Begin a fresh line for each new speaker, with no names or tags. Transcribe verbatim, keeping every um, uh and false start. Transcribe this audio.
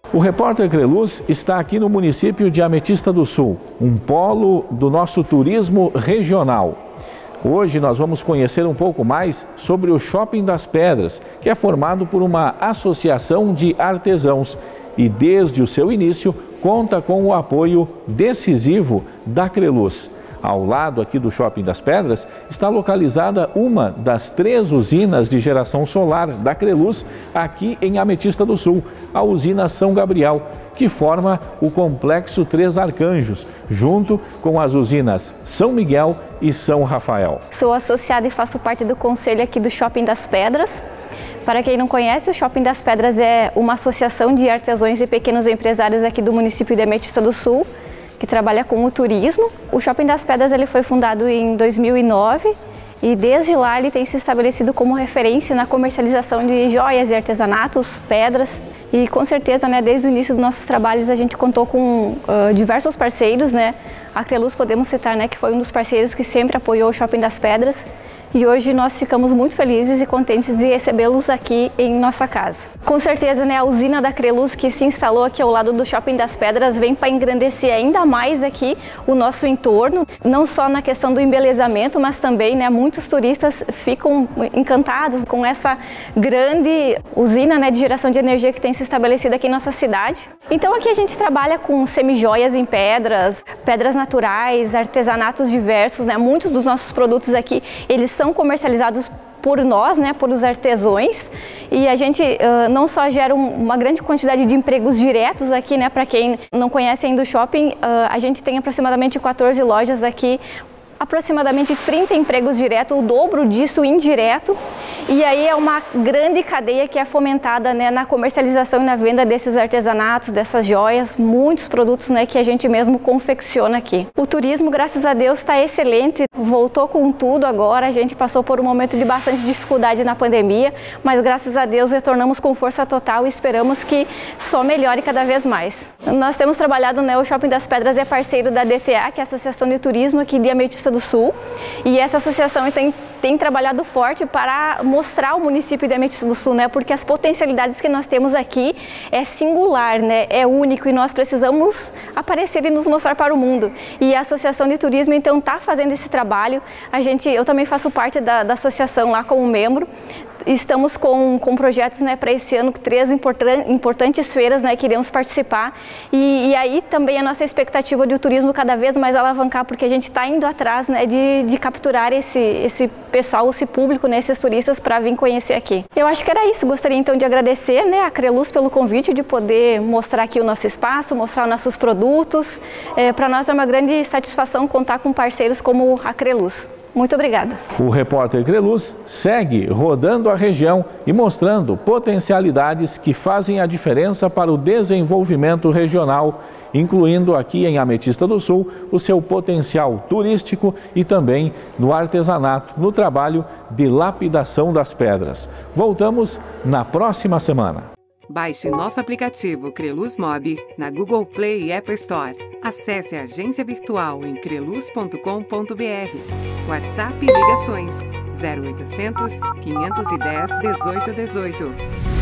O repórter Creluz está aqui no município de Ametista do Sul, um polo do nosso turismo regional. Hoje nós vamos conhecer um pouco mais sobre o Shopping das Pedras, que é formado por uma associação de artesãos e desde o seu início conta com o apoio decisivo da Creluz. Ao lado aqui do Shopping das Pedras está localizada uma das três usinas de geração solar da Creluz aqui em Ametista do Sul, a usina São Gabriel, que forma o complexo Três Arcanjos, junto com as usinas São Miguel e São Rafael.
Sou associada e faço parte do conselho aqui do Shopping das Pedras. Para quem não conhece, o Shopping das Pedras é uma associação de artesãos e pequenos empresários aqui do município de Ametista do Sul, que trabalha com o turismo. O Shopping das Pedras ele foi fundado em dois mil e nove e desde lá ele tem se estabelecido como referência na comercialização de joias e artesanatos, pedras. E com certeza, né, desde o início dos nossos trabalhos a gente contou com uh, diversos parceiros, né? A Creluz podemos citar, né, que foi um dos parceiros que sempre apoiou o Shopping das Pedras. E hoje nós ficamos muito felizes e contentes de recebê-los aqui em nossa casa. Com certeza, né, a usina da Creluz que se instalou aqui ao lado do Shopping das Pedras vem para engrandecer ainda mais aqui o nosso entorno, não só na questão do embelezamento, mas também, né, muitos turistas ficam encantados com essa grande usina, né, de geração de energia que tem se estabelecido aqui em nossa cidade. Então aqui a gente trabalha com semijoias em pedras, pedras naturais, artesanatos diversos, né, muitos dos nossos produtos aqui, eles são comercializados por nós, né, por os artesãos, e a gente uh, não só gera um, uma grande quantidade de empregos diretos aqui, né, para quem não conhece ainda o shopping, uh, a gente tem aproximadamente quatorze lojas aqui, aproximadamente trinta empregos diretos, o dobro disso indireto, e aí é uma grande cadeia que é fomentada, né, na comercialização e na venda desses artesanatos, dessas joias, muitos produtos, né, que a gente mesmo confecciona aqui. O turismo, graças a Deus, está excelente, voltou com tudo agora, a gente passou por um momento de bastante dificuldade na pandemia, mas graças a Deus retornamos com força total e esperamos que só melhore cada vez mais. Nós temos trabalhado, né, o Shopping das Pedras é parceiro da D T A, que é a Associação de Turismo aqui de Ametista do Sul, e essa associação tem, tem trabalhado forte para mostrar o município de Ametista do Sul, né, porque as potencialidades que nós temos aqui é singular, né, é único e nós precisamos aparecer e nos mostrar para o mundo. E a Associação de Turismo então está fazendo esse trabalho. A gente, eu também faço parte da, da associação lá como membro. Estamos com, com projetos, né, para esse ano, três importan importantes feiras, né, que iremos participar. E, e aí também a nossa expectativa de o turismo cada vez mais alavancar, porque a gente está indo atrás, né, de, de capturar esse, esse pessoal, esse público, né, esses turistas para vir conhecer aqui. Eu acho que era isso. Gostaria então de agradecer, né, a Creluz pelo convite de poder mostrar aqui o nosso espaço, mostrar os nossos produtos. É, para nós é uma grande satisfação contar com parceiros como a Creluz. Muito obrigada.
O repórter Creluz segue rodando a região e mostrando potencialidades que fazem a diferença para o desenvolvimento regional, incluindo aqui em Ametista do Sul o seu potencial turístico e também no artesanato, no trabalho de lapidação das pedras. Voltamos na próxima semana.
Baixe nosso aplicativo Creluz Mob na Google Play e Apple Store. Acesse a agência virtual em creluz ponto com ponto br. WhatsApp e ligações zero oitocentos, quinhentos e dez, dezoito dezoito.